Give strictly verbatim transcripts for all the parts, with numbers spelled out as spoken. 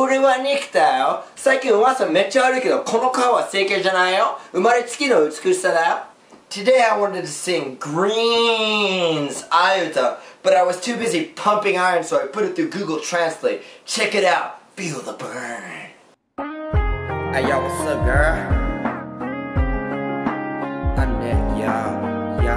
俺はニックだよ。最近噂めっちゃ悪いけど、この顔は整形じゃないよ。生まれつきの美しさだよ。Today I wanted to sing GReeeeN's aiuta, but I was too busy pumping iron, so I put it through Google Translate. Check it out. Feel the burn. Hey yo, what's up, girl? I'm Nick, yo, yo.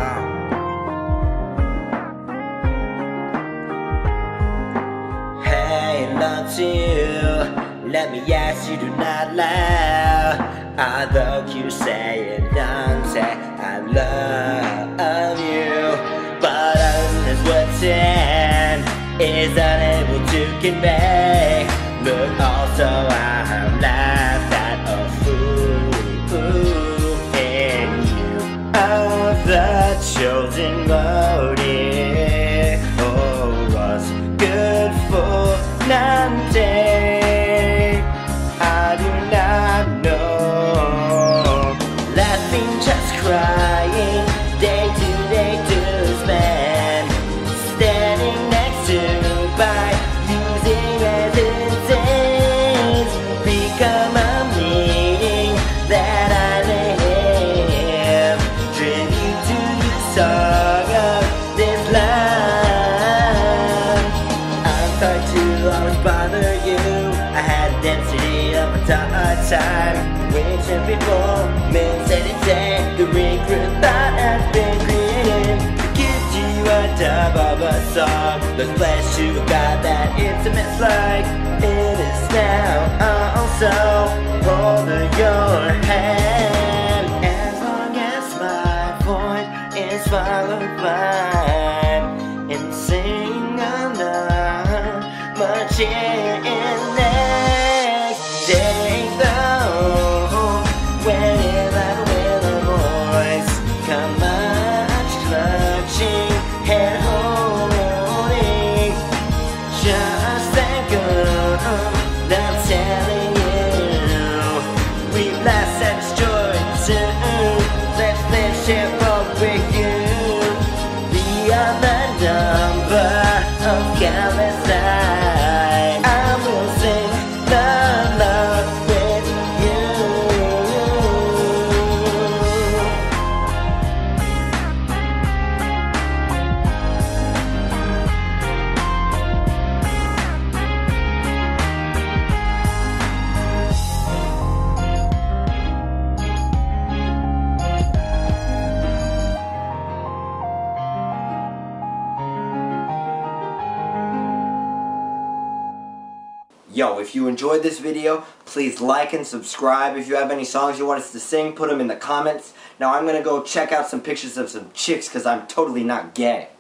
Hey, love you. Let me ask you to not laugh. Although Qusay and Nante, I love you, but others whiteeeen is unable to convey. But also I'm laughed at a fool in you of the chosen motive. Oh, was good for Nante. I do not know. Laughing, just crying, day to day to spend. Standing next to by using resistance. Become a meaning that I live. Tribute to the song of this love. I'm sorry to always bother you. I had a density of a time. Waiting before Minced and the regret that has been created. To give you a dub of a song. The flesh to a God that intimate like it is now. Also hold your hand. As long as my voice is followed by and sing along much in next day though, when I will a voice come much clutching and holding, just thank God I'm telling you, we blast and destroy soon. Let's live share both with you beyond the number of countless times. I will sing the love with you. Yo, if you enjoyed this video, please like and subscribe. If you have any songs you want us to sing, put them in the comments. Now I'm gonna go check out some pictures of some chicks because I'm totally not gay.